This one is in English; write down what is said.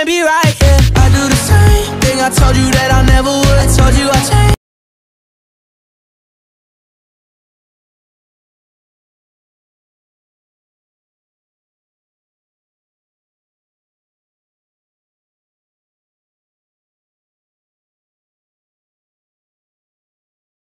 can't be right, yeah. I do the same thing I told you that